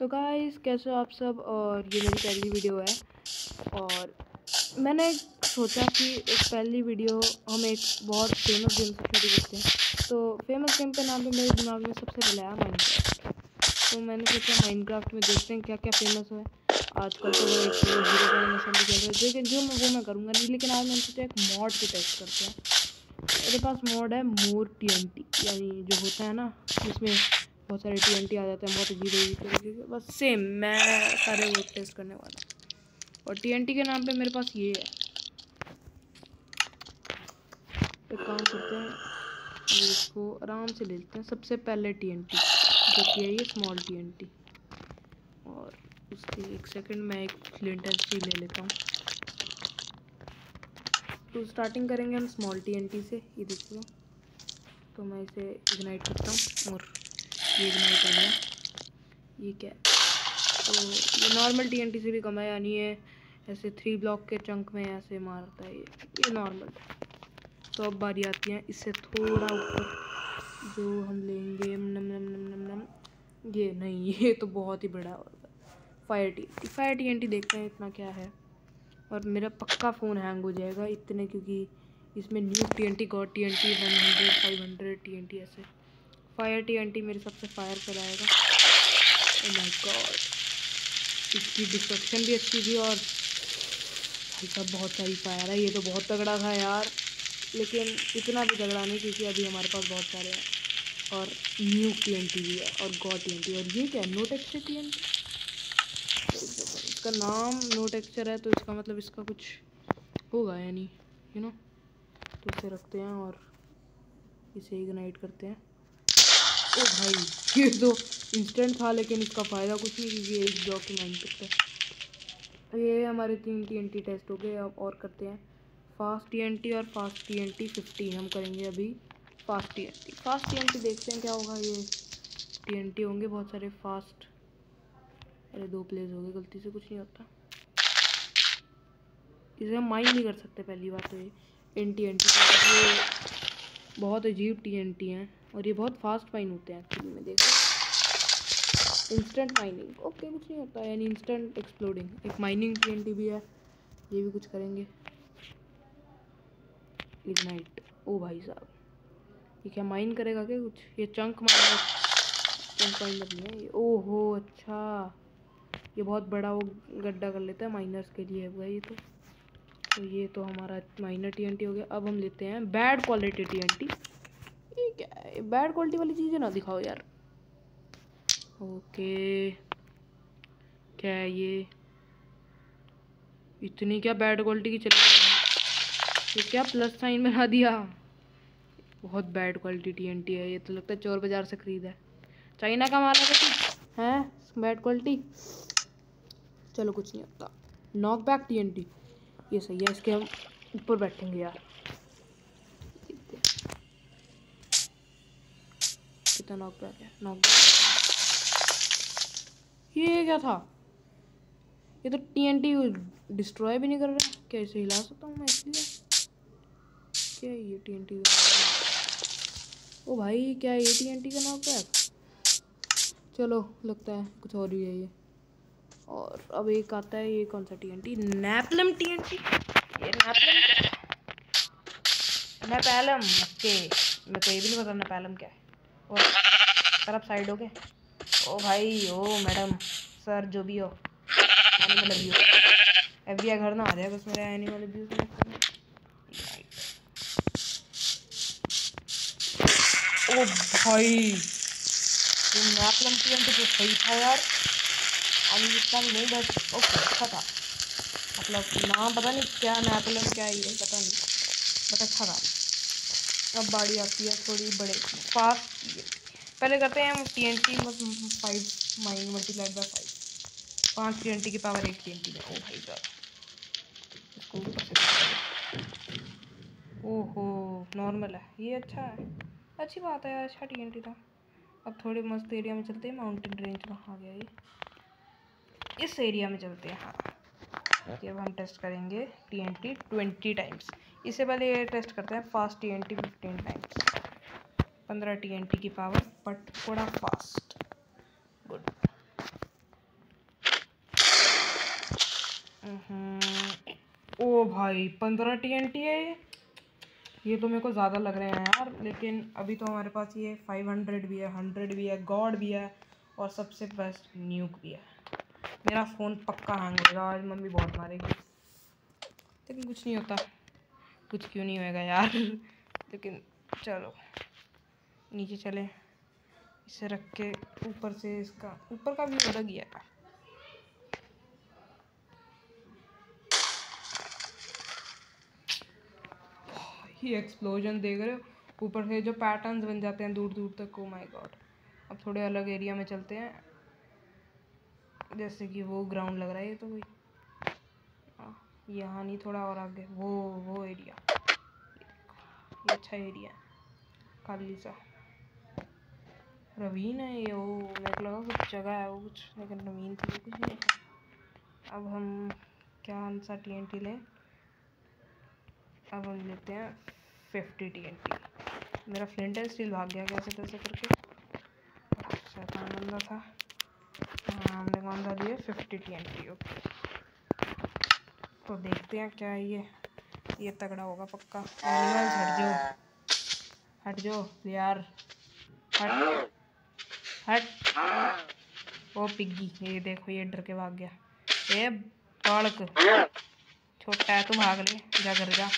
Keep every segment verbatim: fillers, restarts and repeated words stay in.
तो गाइस कैसे हो आप सब। और ये मेरी पहली वीडियो है और मैंने सोचा कि एक पहली वीडियो हम एक बहुत फेमस गेम से शुरू करते हैं। तो फेमस गेम के नाम पे मेरे दिमाग में सबसे पहले आया माइनक्राफ्ट। तो मैंने सोचा माइनक्राफ्ट में देखते हैं क्या क्या फेमस है आजकल। तो वो एक वो हीरो डायनेशन भी चल रहा है, लेकिन जो मैं वो मैं करूँगा नहीं। लेकिन आज मैंने सोचा एक मॉड को टेस्ट करते हैं। मेरे पास मॉड है मोर टी एन टी, यानी जो होता है ना जिसमें बहुत सारे टी एन टी आ जाते हैं, बहुत अजीब अजीब तरीके के। बस सेम मैं सारे वो टेस्ट करने वाला हूँ। और टी एन टी के नाम पे मेरे पास ये है। एक काम करते हैं, ये इसको आराम से ले लेते हैं। सबसे पहले टी एन टी जो कि है ये स्मॉल टी एन टी। और उसके एक सेकंड मैं एक फ्लिंट एंड स्टील ले लेता हूँ। तो स्टार्टिंग करेंगे हम स्मॉल टी एन टी से। ये देखिए, तो मैं इसे इग्नाइट करता हूँ और ये इग्नाइट हो गया। ये क्या है? तो ये नॉर्मल टी एन टी से भी कम है, यानी ये ऐसे थ्री ब्लॉक के चंक में ऐसे मारता है। ये ये नॉर्मल है। तो अब बारी आती है इससे थोड़ा ऊपर, जो हम लेंगे नम नम नम नम नम ये नहीं, ये तो बहुत ही बड़ा होगा। Fire T N T fire T N T देखते हैं इतना क्या है। और मेरा पक्का फ़ोन हैंग हो जाएगा इतने, क्योंकि इसमें new T N T god T N T one hundred five hundred T N T ऐसे। फायर टी एन टी मेरे सबसे फायर कराएगा। ओह माय गॉड, इसकी डिस्ट्रक्शन भी अच्छी थी और भाई साहब बहुत सारी फायर है। ये तो बहुत तगड़ा था यार, लेकिन इतना भी तगड़ा नहीं क्योंकि अभी हमारे पास बहुत सारे हैं। और न्यू टी एन टी भी है और गॉड टी एन टी। और ये क्या है? No texture T N T. इसका नाम नो टेक्सचर है तो इसका मतलब इसका कुछ होगा, यानी यू नो। तो इसे रखते हैं और इसे इग्नाइट करते हैं। ओ भाई, ये तो इंस्टेंट था, लेकिन इसका फ़ायदा कुछ नहीं क्योंकि एक ब्लॉक की माइन सकता है। ये हमारे तीन टी एन टी टेस्ट हो गए। अब और करते हैं फास्ट टी एन टी और fast T N T fifty. हम करेंगे अभी fast T N T. Fast T N T देखते हैं क्या होगा। ये टी एन टी होंगे बहुत सारे फास्ट। अरे दो प्लेस हो गए, गलती से कुछ नहीं होता। इसे हम माइन नहीं कर सकते पहली बात तो। ये इन टी एन टी ये बहुत अजीब टी एन टी हैं और ये बहुत फास्ट माइन होते हैं एक्चुअली में। देखो, इंस्टेंट माइनिंग, ओके कुछ नहीं होता, यानी इंस्टेंट एक्सप्लोडिंग। एक माइनिंग टी एन टी भी है, ये भी कुछ करेंगे। इग्नाइट। ओ भाई साहब, ये क्या माइन करेगा क्या कुछ? ये चंक माइनर, चंक माइनर नहीं है ये। ओहो अच्छा, ये बहुत बड़ा वो गड्ढा कर लेता है माइनर्स के लिए है ये तो। तो ये तो हमारा माइनर टी एन टी हो गया। अब हम लेते हैं bad quality T N T. ये क्या है? बैड क्वालिटी वाली चीज़ें ना दिखाओ यार। ओके, क्या है ये? इतनी क्या बैड क्वालिटी की चल रही है? ये क्या प्लस साइन बना दिया? बहुत bad quality T N T है ये तो। लगता है चोर बाजार से खरीदा है, चाइना का माल है कुछ है। बैड क्वालिटी, चलो कुछ नहीं होता। Knock back T N T, ये सही है, इसके हम ऊपर बैठेंगे यार। कितना नॉक बैक है? नॉक बैक, ये क्या था? ये तो टी एन टी डिस्ट्रॉय भी नहीं कर रहा। क्या इसे हिला सकता हूँ मैं इसलिए? क्या है ये टी एन टी? ओ भाई, क्या है ये टी एन टी का नॉक बैक? चलो लगता है कुछ और ही है ये। और अब एक आता है, ये कौन सा T N T? Napalm T N T. ये नैपलम नैपैलम ओके, मेरे को ये भी नहीं पता नैपैलम क्या है। और तरफ साइड हो गए। ओ भाई, ओ मैडम सर जो भी हो, animal abuse. F B I घर ना आ जाए बस मेरा एनिमल अब्यूज में। ओ भाई, ये नैपलम टी एन टी तो सही था यार। अभी इतना नहीं बस ओके, अच्छा था। मतलब नाम पता नहीं क्या नैपलम क्या है ये पता नहीं, बट अच्छा था। अब बारी आती है थोड़ी बड़े फास्ट। पहले करते हैं हम T N T five mine multiplied by five. पाँच टी एन टी की पावर एक टी एन टी में। ओ भाई साहब, इसको ऊपर से, ओहो नॉर्मल है ये, अच्छा है, अच्छी बात है यार, अच्छा टी एन टी था। अब थोड़े मस्त एरिया में चलते हैं। माउंटेन रेंज कहाँ गया ये? इस एरिया में चलते हैं। हाँ, कि अब हम टेस्ट करेंगे T N T twenty times. इससे पहले ये टेस्ट करते हैं fast T N T fifteen times. पंद्रह टी एन टी की पावर, बट थोड़ा फास्ट। गुड। ओ भाई पंद्रह टी एन टी है ये ये तो मेरे को ज़्यादा लग रहे हैं यार। लेकिन अभी तो हमारे पास ये फाइव हंड्रेड भी है, हंड्रेड भी है, गॉड भी है और सबसे बेस्ट न्यूक भी है। मेरा फ़ोन पक्का हैंग होगा आज, मम्मी बहुत मारेगी लेकिन कुछ नहीं होता। कुछ क्यों नहीं होएगा यार लेकिन चलो नीचे चले, इसे रख के ऊपर से इसका ऊपर का भी अलग ही है। ये एक्सप्लोजन देख रहे हो, ऊपर से जो पैटर्न्स बन जाते हैं दूर दूर तक। Oh my god. अब थोड़े अलग एरिया में चलते हैं, जैसे कि वो ग्राउंड लग रहा है ये तो कोई, यहाँ नहीं थोड़ा और आगे वो वो एरिया, ये अच्छा एरिया है खाली सा। रवीन है ये, वो मेरे को लगा कुछ जगह है वो कुछ, लेकिन रवीन थी कुछ नहीं। अब हम क्या सा टी एन टी लें, अब हम लेते हैं फिफ्टी टी एन टी। मेरा फ्लिंट एंड स्टील भाग गया कैसे तैसे करके, शैतान बंदा था। हाँ हमने कौन सा लिए fifty T N T. Okay तो देखते हैं क्या है ये ये तगड़ा होगा पक्का। एनिमल्स हट जाओ, हट जाओ यार, हट हट। ओ पिग्गी, ये देखो ये डर के भाग गया। ए बालक छोटा है, तू भाग ले, जा घर जा।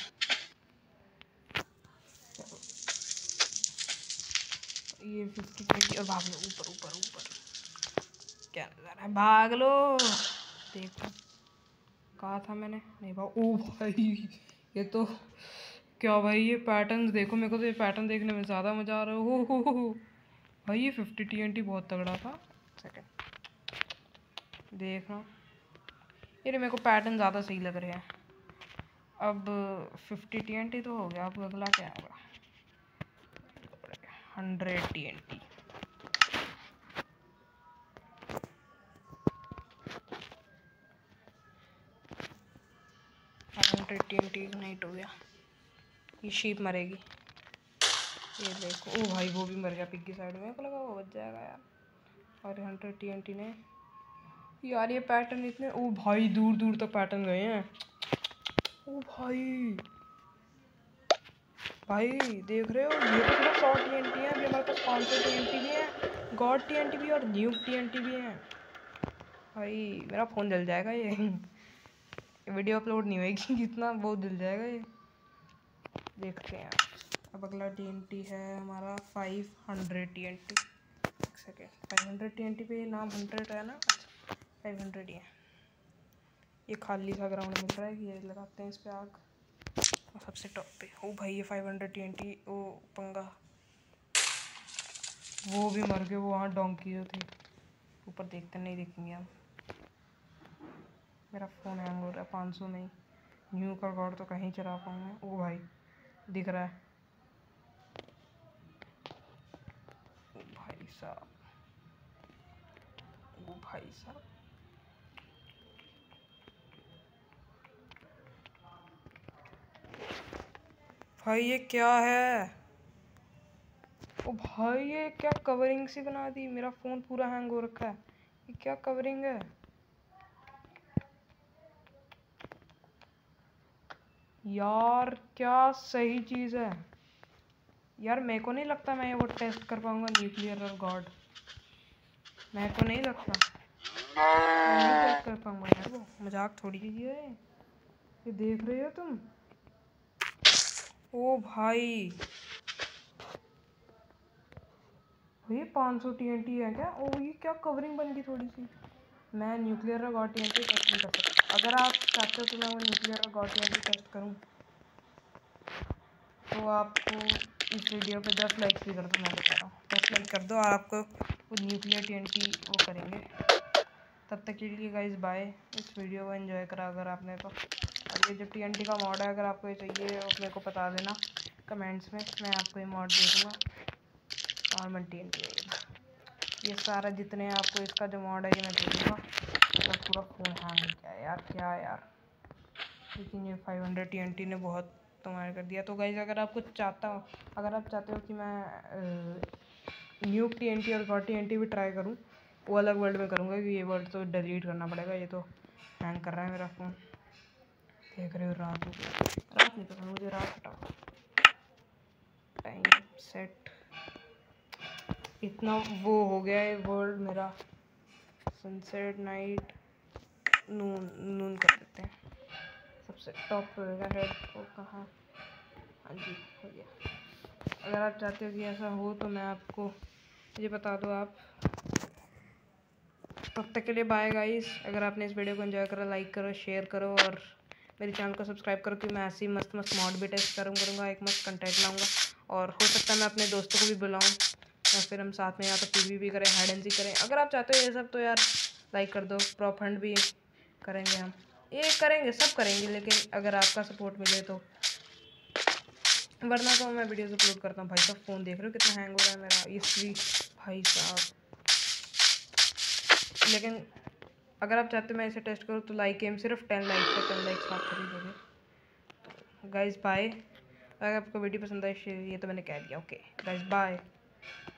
ये फिफ्टी ट्वेंटी और भाग लो ऊपर ऊपर ऊपर, क्या नज़ारा है, भाग लो। देखो कहा था मैंने नहीं भाग। ओ भाई ये तो क्या भाई, ये पैटर्न्स देखो, मेरे को तो ये पैटर्न देखने में ज़्यादा मज़ा आ रहा है। हो हो हो भाई ये फिफ्टी टी एन टी बहुत तगड़ा था। सेकंड देख रहा हूँ, ये मेरे को पैटर्न ज़्यादा सही लग रहे हैं। अब फिफ्टी टी एन टी तो हो गया, अब अगला क्या होगा, hundred T N T. Hundred T N T ignite हो गया। ये शीप मरेगी, ये देखो। ओ भाई वो भी मर गया पिग्गी साइड में, को लगा वो बच जाएगा यार। और हंड्रेड टी एन टी ने यार ये पैटर्न इतने, ओ भाई दूर दूर तक पैटर्न गए हैं। ओ भाई भाई देख रहे हो, ये तो सिर्फ सौ टी एन टी है, अभी हमारे पास पाँच सौ टी एन टी भी है, गॉड टी एन टी भी और न्यूक टी एन टी भी है। भाई मेरा फ़ोन जल जाएगा ये वीडियो अपलोड नहीं होएगी, जितना बहुत जल जाएगा ये। देखते हैं अब अगला टी एन टी है हमारा five hundred T N T. एक second, five hundred T N T पे नाम हंड्रेड है ना, अच्छा फाइव हंड्रेड ही है। ये खाली सा ग्राउंड मिल रहा है कि ये लगाते हैं इस पर आग, और सबसे टॉप पे। ओ भाई ये five hundred T N T, ओ पंगा, वो भी मर गए, वो वहाँ डोंकी जो थी। ऊपर देखते नहीं देखेंगे हम। मेरा फ़ोन हैंग हो रहा है पाँच सौ में ही, न्यू का गॉड तो कहीं चला पाऊँगा। ओ भाई दिख रहा है, ओ भाई साहब, ओ भाई साहब। भाई ये क्या है, ओ भाई ये क्या कवरिंग सी बना दी, मेरा फ़ोन पूरा हैंग हो रखा है। ये क्या कवरिंग है यार, क्या सही चीज़ है यार। मेरे को नहीं लगता मैं वो टेस्ट कर पाऊँगा न्यूक्लियर और गॉड, मेरे को नहीं लगता मैं नहीं टेस्ट कर पाऊँगा यार, वो मजाक थोड़ी कीजिए। ये देख रहे हो तुम, ओ भाई ये पाँच सौ टी एन टी है क्या। ओ ये क्या कवरिंग बन गई थोड़ी सी। मैं न्यूक्लियर और god T N T test नहीं कर सकता, अगर आप चाहते हो तो मैं वो न्यूक्लियर और god T N T test करूँ तो आपको इस वीडियो पे दस लाइक्स भी कर दो, मैं बता रहा हूँ दस लाइक कर दो और आपको वो न्यूक्लियर टी एन टी वो करेंगे। तब तक के लिए गाइस बाय। इस वीडियो को एंजॉय करा अगर आपने तो, और ये जो टी एन टी का मॉड है अगर आपको ये चाहिए वो मेरे को बता देना कमेंट्स में, मैं आपको ये मॉड दे दूँगा। नॉर्मल टी एन टी है ये सारा, जितने आपको इसका जो मॉड है ये मैं दे दूँगा। मेरा पूरा फ़ोन हैंग हो गया यार, क्या यार, लेकिन ये five hundred T N T ने बहुत तुम्हारे कर दिया। तो गाइस अगर आपको चाहता हो अगर आप चाहते हो कि मैं न्यूक टी एन टी और गॉड टी एन टी भी ट्राई करूँ, वो अलग वर्ल्ड में करूँगा, क्योंकि ये वर्ल्ड तो डिलीट करना पड़ेगा, ये तो हैंग कर रहा है मेरा फ़ोन। देख रहे हो रात हो गई, रात नहीं पता मुझे, रात हटाओ। टाइम सेट इतना वो हो गया है वर्ल्ड मेरा। सनसेट नाइट नून नून कर देते हैं, सबसे टॉप पे होगा हेड को कहाँ। हाँ जी हो गया। अगर आप चाहते हो कि ऐसा हो तो मैं आपको ये बता दो। आप तब तक के लिए बाय गाइस। अगर आपने इस वीडियो को एंजॉय करा लाइक करो, शेयर करो और मेरे चैनल को सब्सक्राइब करो कि मैं ऐसी मस्त मस्त मॉड भी टेस्ट करूँ करूँगा एक मस्त कंटेंट लाऊंगा। और हो सकता है मैं अपने दोस्तों को भी बुलाऊँ या फिर हम साथ में या तो पीवी भी करें, हाइड एंड सीक करें। अगर आप चाहते हो ये सब तो यार लाइक कर दो। प्रॉप फंड भी करेंगे हम, ये करेंगे सब करेंगे, लेकिन अगर आपका सपोर्ट मिले तो। वरना तो मैं वीडियोस अपलोड करता हूँ। भाई साहब फ़ोन देख रहे हो कितना हैंग हो रहा है मेरा, ये स्क्रीन भाई साहब। लेकिन अगर आप चाहते हो मैं इसे टेस्ट करूँ तो लाइक एम सिर्फ टेन लाइक से टेन लाइक्स आप खरीदोगे। तो गाइस बाय। अगर आपको वीडियो पसंद आई ये तो मैंने कह दिया। Okay guys bye.